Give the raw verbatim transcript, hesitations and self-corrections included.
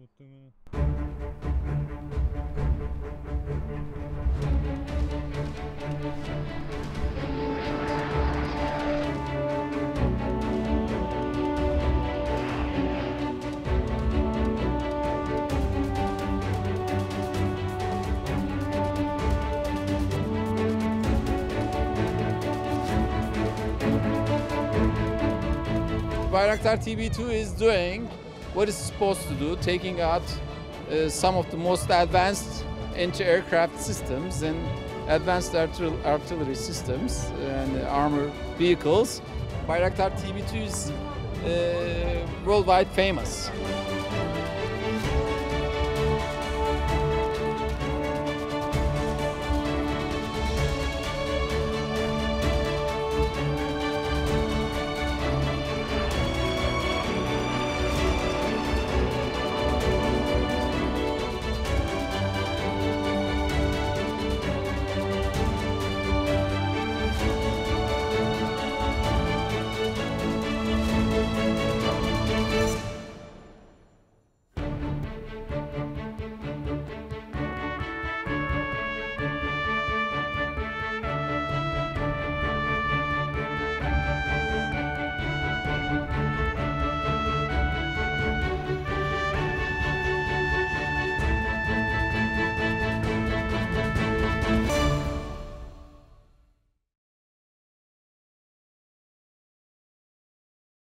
muhtemelen. Bayraktar T B two is doing what it's supposed to do, taking out uh, some of the most advanced anti-aircraft systems and advanced artil artillery systems and armor vehicles. Bayraktar T B two is uh, worldwide famous.